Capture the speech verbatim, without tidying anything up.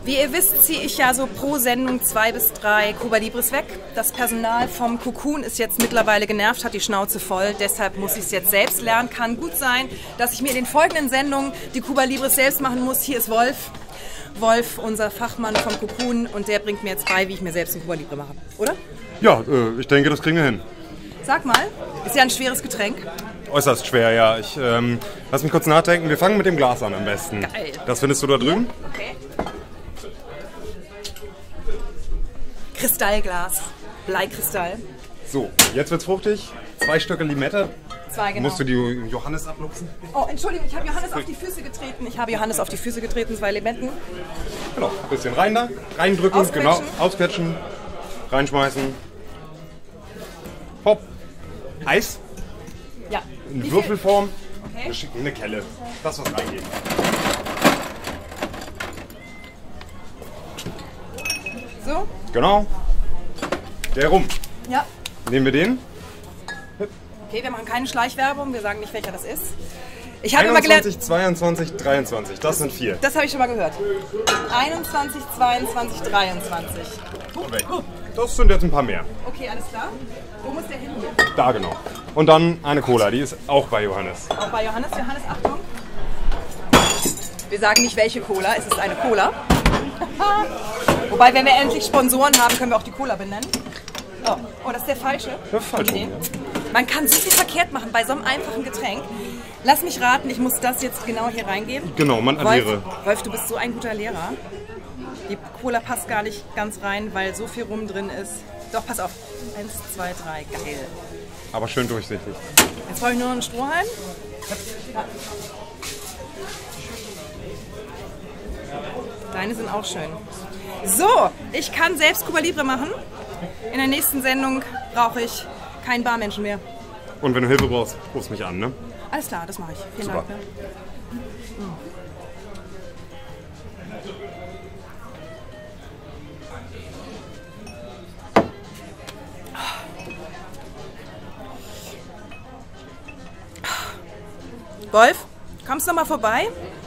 Wie ihr wisst, ziehe ich ja so pro Sendung zwei bis drei Cuba Libres weg. Das Personal vom Cocoon ist jetzt mittlerweile genervt, hat die Schnauze voll. Deshalb muss ich es jetzt selbst lernen. Kann gut sein, dass ich mir in den folgenden Sendungen die Cuba Libres selbst machen muss. Hier ist Wolf. Wolf, unser Fachmann vom Cocoon. Und der bringt mir jetzt bei, wie ich mir selbst ein Cuba Libre mache. Oder? Ja, äh, ich denke, das kriegen wir hin. Sag mal, ist ja ein schweres Getränk. Äußerst schwer, ja. Ich ähm, lass mich kurz nachdenken. Wir fangen mit dem Glas an am besten. Geil. Das findest du da drüben? Okay. Kristallglas. Bleikristall. So, jetzt wird's fruchtig. Zwei Stücke Limette. Zwei, genau. Musst du die Johannes abluchsen? Oh, Entschuldigung, ich habe Johannes auf die Füße getreten. Ich habe Johannes auf die Füße getreten, zwei Limetten. Genau, ein bisschen rein da. Reindrücken, Ausquetschen. genau. Ausquetschen. Reinschmeißen. Hopp. Eis. Ja. In Wie viel? Würfelform. Okay. Wir schicken eine Kelle. Das, was reingeht. So? Genau. Der rum. Ja. Nehmen wir den. Okay, wir machen keine Schleichwerbung, wir sagen nicht, welcher das ist. Ich habe immer gelernt... einundzwanzig, zweiundzwanzig, dreiundzwanzig. Das sind vier. Das habe ich schon mal gehört. einundzwanzig, zweiundzwanzig, dreiundzwanzig. Weg. Das sind jetzt ein paar mehr. Okay, alles klar. Wo muss der hin hier? Da genau. Und dann eine Cola, die ist auch bei Johannes. Auch bei Johannes. Johannes, Achtung. Wir sagen nicht, welche Cola, es ist eine Cola. Wobei, wenn wir endlich Sponsoren haben, können wir auch die Cola benennen. Oh, oh das ist der falsche. Der falsche, Okay. ja. Man kann so viel verkehrt machen bei so einem einfachen Getränk. Lass mich raten, ich muss das jetzt genau hier reingeben. Genau, man addiere. Wolf, Wolf, du bist so ein guter Lehrer. Die Cola passt gar nicht ganz rein, weil so viel rum drin ist. Doch, pass auf. Eins, zwei, drei. Geil. Aber schön durchsichtig. Jetzt brauche ich nur noch einen Strohhalm. Ja. Deine sind auch schön. So, ich kann selbst Cuba Libre machen. In der nächsten Sendung brauche ich keinen Barmenschen mehr. Und wenn du Hilfe brauchst, rufst mich an, ne? Alles klar, das mache ich. Vielen Super. Dank. Ne? Wolf, kommst du noch mal vorbei?